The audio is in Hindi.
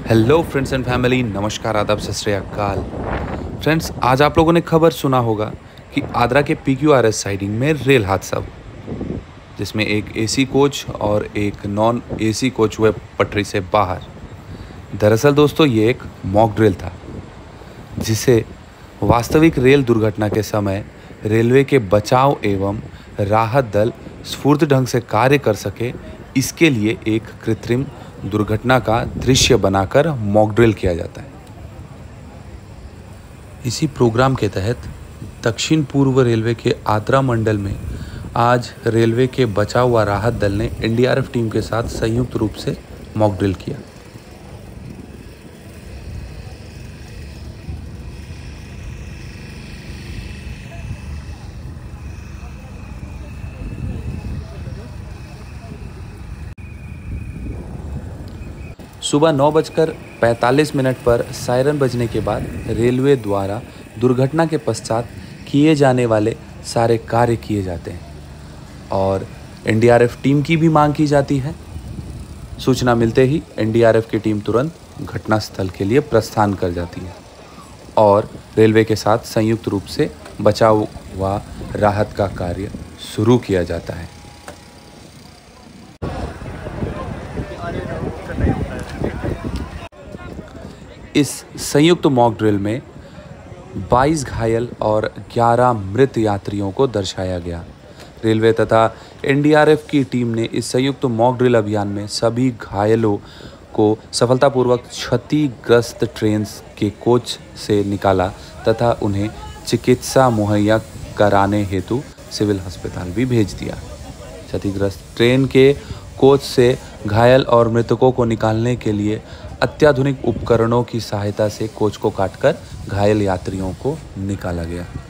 हेलो फ्रेंड्स एंड फैमिली, नमस्कार, आदाब, सत श्री अकाल। फ्रेंड्स, आज आप लोगों ने खबर सुना होगा कि आगरा के PQRS साइडिंग में रेल हादसा हुआ, जिसमें एक AC कोच और एक नॉन AC कोच हुए पटरी से बाहर। दरअसल दोस्तों, ये एक मॉक ड्रिल था, जिसे वास्तविक रेल दुर्घटना के समय रेलवे के बचाव एवं राहत दल स्फूर्त ढंग से कार्य कर सके, इसके लिए एक कृत्रिम दुर्घटना का दृश्य बनाकर मॉक ड्रिल किया जाता है। इसी प्रोग्राम के तहत दक्षिण पूर्व रेलवे के आद्रा मंडल में आज रेलवे के बचाव व राहत दल ने NDRF टीम के साथ संयुक्त रूप से मॉक ड्रिल किया। सुबह 9:45 पर सायरन बजने के बाद रेलवे द्वारा दुर्घटना के पश्चात किए जाने वाले सारे कार्य किए जाते हैं और NDRF टीम की भी मांग की जाती है। सूचना मिलते ही NDRF की टीम तुरंत घटनास्थल के लिए प्रस्थान कर जाती है और रेलवे के साथ संयुक्त रूप से बचाव व राहत का कार्य शुरू किया जाता है। इस संयुक्त मॉक ड्रिल में 22 घायल और 11 मृत यात्रियों को दर्शाया गया। रेलवे तथा NDRF की टीम ने इस संयुक्त मॉक ड्रिल अभियान में सभी घायलों को सफलतापूर्वक क्षतिग्रस्त ट्रेन के कोच से निकाला तथा उन्हें चिकित्सा मुहैया कराने हेतु सिविल अस्पताल भी भेज दिया। क्षतिग्रस्त ट्रेन के कोच से घायल और मृतकों को निकालने के लिए अत्याधुनिक उपकरणों की सहायता से कोच को काटकर घायल यात्रियों को निकाला गया।